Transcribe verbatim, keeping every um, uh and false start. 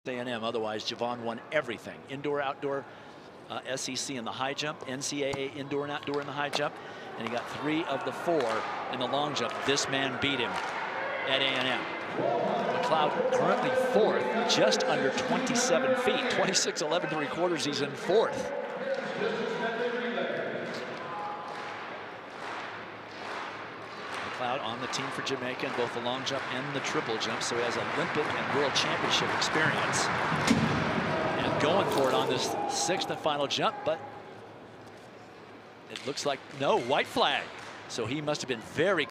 A and M. Otherwise, Javon won everything. Indoor, outdoor, uh, S E C in the high jump, N C double A indoor and outdoor in the high jump, and he got three of the four in the long jump. This man beat him at A and M. McLeod currently fourth, just under twenty-seven feet, twenty-six eleven three quarters. He's in fourth. McLeod on the team for Jamaica in both the long jump and the triple jump, so he has Olympic and World Championship experience. And going for it on this sixth and final jump, but it looks like no white flag. So he must have been very